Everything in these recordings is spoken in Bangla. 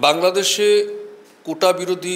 বাংলাদেশে কোটা বিরোধী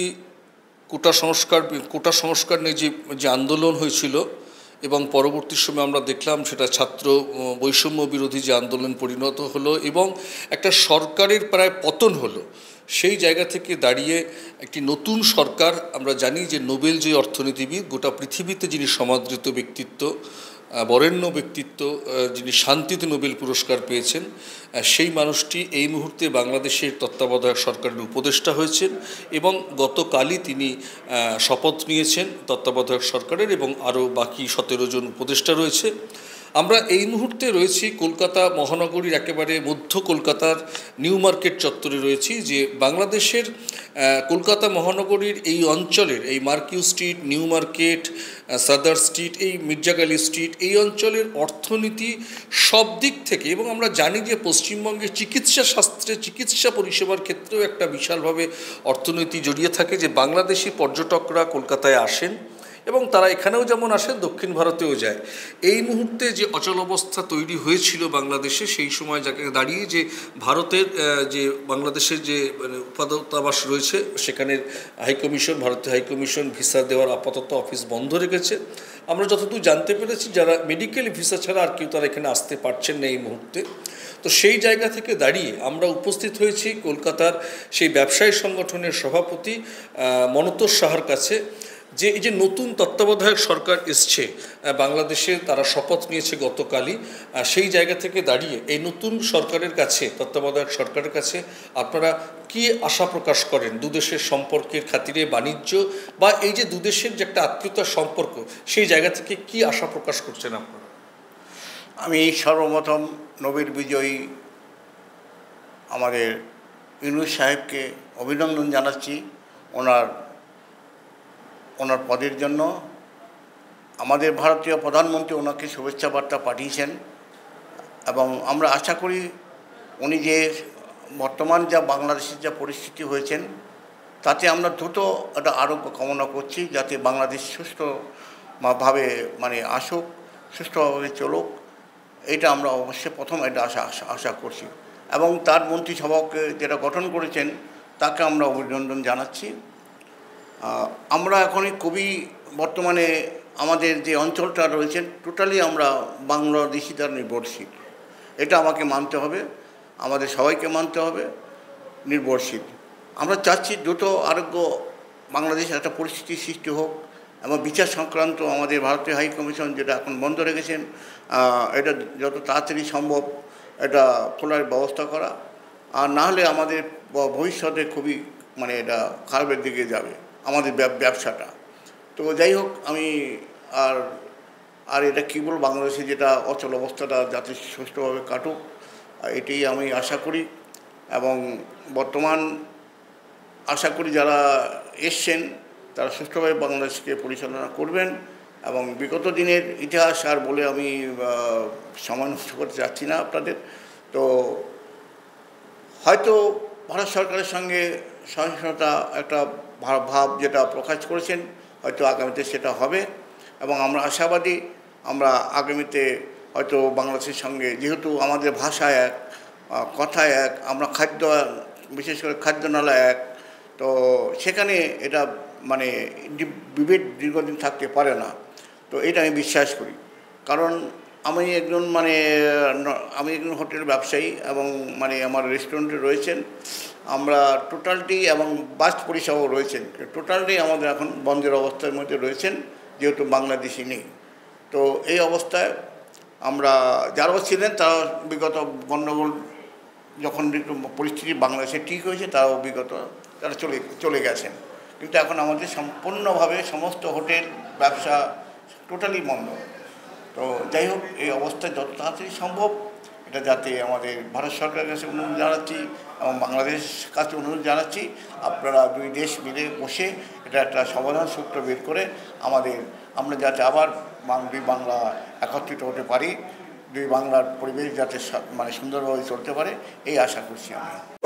কোটা সংস্কার নিয়ে যে আন্দোলন হয়েছিল এবং পরবর্তী সময়ে আমরা দেখলাম সেটা ছাত্র বৈষম্য বিরোধী যে আন্দোলন পরিণত হলো এবং একটা সরকারের প্রায় পতন হলো। সেই জায়গা থেকে দাঁড়িয়ে একটি নতুন সরকার, আমরা জানি যে নোবেল যে অর্থনীতিবিদ, গোটা পৃথিবীতে যিনি সমাদৃত ব্যক্তিত্ব, বরেণ্য ব্যক্তিত্ব, যিনি শান্তিতে নোবেল পুরস্কার পেয়েছেন, সেই মানুষটি এই মুহূর্তে বাংলাদেশের তত্ত্বাবধায়ক সরকারের উপদেষ্টা হয়েছেন এবং গতকালই তিনি শপথ নিয়েছেন তত্ত্বাবধায়ক সরকারের, এবং আরও বাকি 17 জন উপদেষ্টা রয়েছে। আমরা এই মুহূর্তে রয়েছি কলকাতা মহানগরীর একেবারে মধ্য কলকাতার নিউ মার্কেট চত্বরে রয়েছি, যে বাংলাদেশের কলকাতা মহানগরীর এই অঞ্চলের, এই marquis street, new market, Sudder street, এই মির্জাগালি স্ট্রিট, এই অঞ্চলের অর্থনীতি সব দিক থেকে, এবং আমরা জানি যে পশ্চিমবঙ্গের চিকিৎসা শাস্ত্রে, চিকিৎসা পরিষেবার ক্ষেত্রেও একটা বিশালভাবে অর্থনীতি জড়িয়ে থাকে, যে বাংলাদেশি পর্যটকরা কলকাতায় আসেন এবং তারা এখানেও যেমন আসেন, দক্ষিণ ভারতেও যায়। এই মুহূর্তে যে অচলাবস্থা তৈরি হয়েছিল বাংলাদেশে, সেই সময় যাকে দাঁড়িয়ে যে ভারতের যে বাংলাদেশের যে উপাদূতাবাস রয়েছে, সেখানের হাইকমিশন, ভারতীয় হাইকমিশন ভিসা দেওয়ার আপাতত অফিস বন্ধ রেখেছে। আমরা যতদূর জানতে পেরেছি, যারা মেডিকেল ভিসা ছাড়া আর কেউ তারা এখানে আসতে পারছেন না এই মুহূর্তে। তো সেই জায়গা থেকে দাঁড়িয়ে আমরা উপস্থিত হয়েছি কলকাতার সেই ব্যবসায়ী সংগঠনের সভাপতি মনতোষ সাহার কাছে, যে এই যে নতুন তত্ত্বাবধায়ক সরকার এসছে বাংলাদেশে, তারা শপথ নিয়েছে গতকালই, সেই জায়গা থেকে দাঁড়িয়ে এই নতুন সরকারের কাছে, তত্ত্বাবধায়ক সরকারের কাছে আপনারা কি আশা প্রকাশ করেন দুদেশের সম্পর্কের খাতিরে, বাণিজ্য বা এই যে দুদেশের যে একটা আত্মীয়তার সম্পর্ক, সেই জায়গা থেকে কি আশা প্রকাশ করছেন আপনারা? আমি সর্বপ্রথম নোবেল বিজয়ী আমাদের ইউনূস সাহেবকে অভিনন্দন জানাচ্ছি ওনার পদের জন্য। আমাদের ভারতীয় প্রধানমন্ত্রী ওনাকে শুভেচ্ছা বার্তা পাঠিয়েছেন এবং আমরা আশা করি উনি যে বর্তমান যা বাংলাদেশের যা পরিস্থিতি হয়েছেন, তাতে আমরা দ্রুত একটা আরোগ্য কামনা করছি, যাতে বাংলাদেশ সুষ্ঠুভাবে আসুক, সুষ্ঠুভাবে চলুক। এটা আমরা অবশ্যই প্রথম এটা আশা করছি এবং তার মন্ত্রিসভাকে যেটা গঠন করেছেন তাকে আমরা অভিনন্দন জানাচ্ছি। আমরা এখনই বর্তমানে আমাদের যে অঞ্চলটা রয়েছেন টোটালি আমরা বাংলাদেশিরা নির্ভরশীল। এটা আমাকে মানতে হবে, আমাদের সবাইকে মানতে হবে, নির্ভরশীল। আমরা চাচ্ছি দ্রুত আরোগ্য বাংলাদেশে একটা পরিস্থিতি সৃষ্টি হোক এবং বিচার সংক্রান্ত আমাদের ভারতীয় হাইকমিশন যেটা এখন বন্ধ রেখেছেন, এটা যত তাড়াতাড়ি সম্ভব এটা খোলার ব্যবস্থা করা, আর না হলে আমাদের ভবিষ্যতে খুবই এটা খারাপের দিকে যাবে আমাদের ব্যবসাটা। তো যাই হোক, আমি আর এটা কী বলব, বাংলাদেশে যেটা অচল অবস্থাটা যাতে সুষ্ঠুভাবে কাটুক, এটাই আমি আশা করি। এবং বর্তমান আশা করি যারা এসছেন তারা সুষ্ঠুভাবে বাংলাদেশকে পরিচালনা করবেন। এবং বিগত দিনের ইতিহাস আর বলে আমি সময় নষ্ট করতে চাচ্ছি না আপনাদের। তো হয়তো ভারত সরকারের সঙ্গে সহিংসতা একটা ভাব যেটা প্রকাশ করেছেন, হয়তো আগামীতে সেটা হবে এবং আমরা আশাবাদী, আমরা আগামীতে হয়তো বাংলাদেশের সঙ্গে, যেহেতু আমাদের ভাষা এক, কথা এক, আমরা বিশেষ করে খাদ্যনালা এক, তো সেখানে এটা বিভেদ দীর্ঘদিন থাকতে পারে না। তো এটা আমি বিশ্বাস করি, কারণ আমি একজন হোটেল ব্যবসায়ী এবং আমার রেস্টুরেন্টে রয়েছেন, আমরা টোটালটি এবং বাস পরিষেবাও রয়েছেন, টোটালটি আমাদের এখন বন্ধের অবস্থার মধ্যে রয়েছেন, যেহেতু বাংলাদেশি নেই। তো এই অবস্থায় আমরা যারাও ছিলেন তারা বিগত গণ্ডগোল যখন পরিস্থিতি বাংলাদেশে ঠিক হয়েছে, তারা চলে গেছেন। কিন্তু এখন আমাদের সম্পূর্ণভাবে সমস্ত হোটেল ব্যবসা টোটালি বন্ধ। তো যাই হোক, এই অবস্থায় যত তাড়াতাড়ি সম্ভব এটা যাতে আমাদের ভারত সরকারের কাছে অনুরোধ জানাচ্ছি এবং বাংলাদেশের কাছে অনুরোধ জানাচ্ছি, আপনারা দুই দেশ মিলে বসে এটা একটা সমাধান সূত্র বের করে আমরা যাতে আবার দুই বাংলা একত্রিত হতে পারি, দুই বাংলার পরিবেশ যাতে সুন্দরভাবে চলতে পারে, এই আশা করছি আমি।